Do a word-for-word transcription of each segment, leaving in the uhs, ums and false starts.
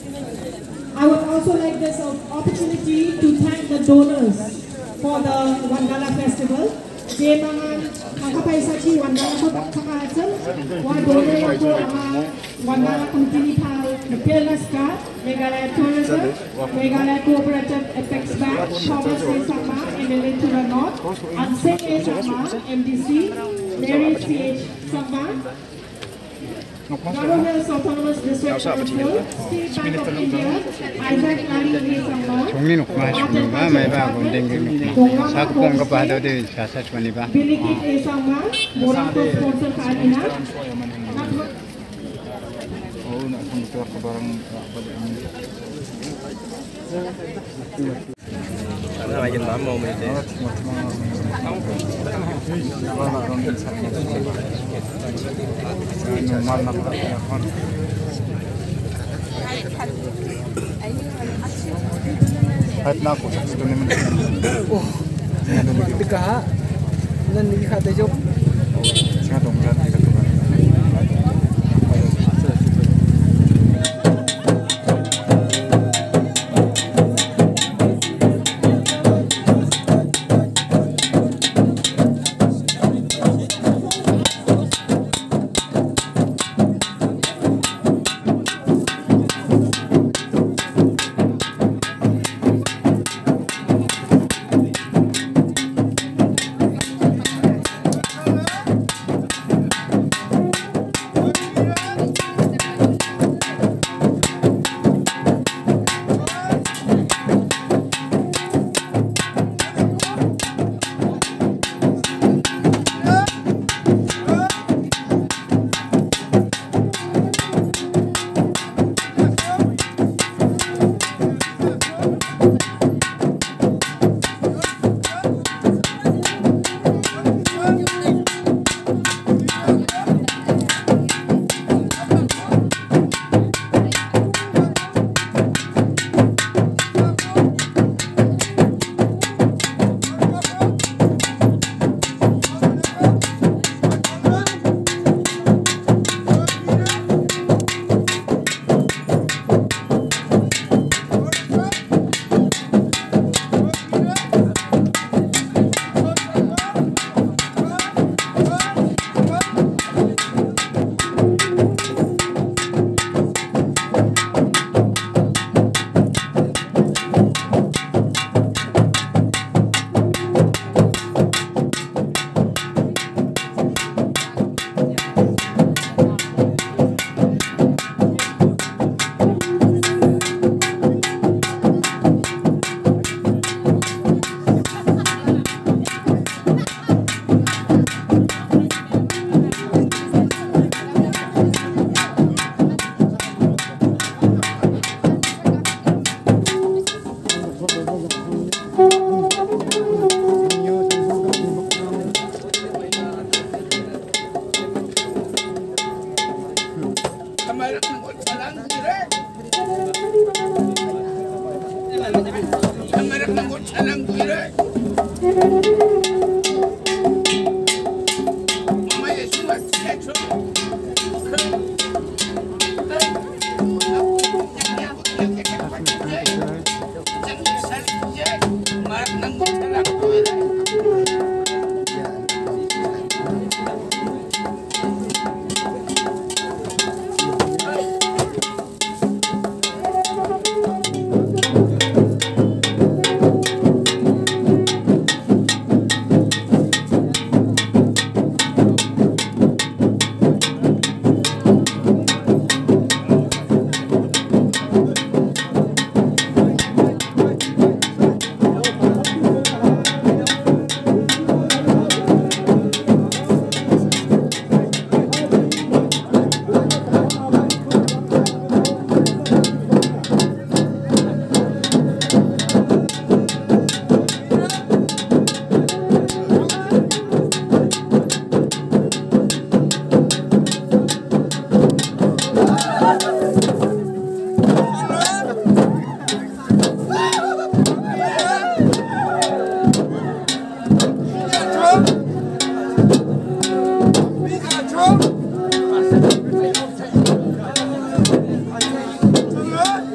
I would also like this opportunity to thank the donors for the Wangala Festival. Di mga makapaysa si Wangala ko kakaasan, wa donor ko ang Wangala Kuntinipal Pilnaska, Meghalaya Tourism, Meghalaya Cooperative Apex Bank, Thomas A. Sama, M L A to the North, Anseng A. Sama, M D C, Mary C H. Sama, Garo Hills Autonomous District Council, State Bank of India, Isaac Nari A. Sama, 종리 녹 마십니다. 매바 gondenggre 녹. 사구공 거 봐도 돼. 사사치 많이 봐. Bilikit A. Sama, Morato Sponsor Kanina. Oh, nak keluar ke barang pada ini. Karena lagi lama mau ini. Hat nak aku satu ni. Oh, dekat. Nan ni kata jom. Sangat dongkrak.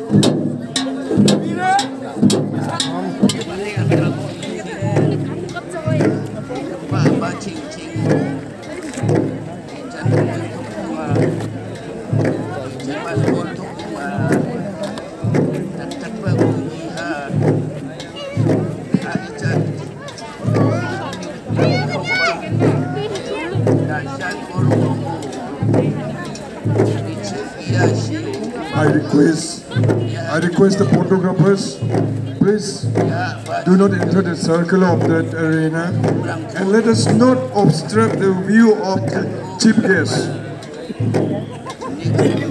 I request, I request the photographers, please do not enter the circle of that arena and let us not obstruct the view of the chief guest.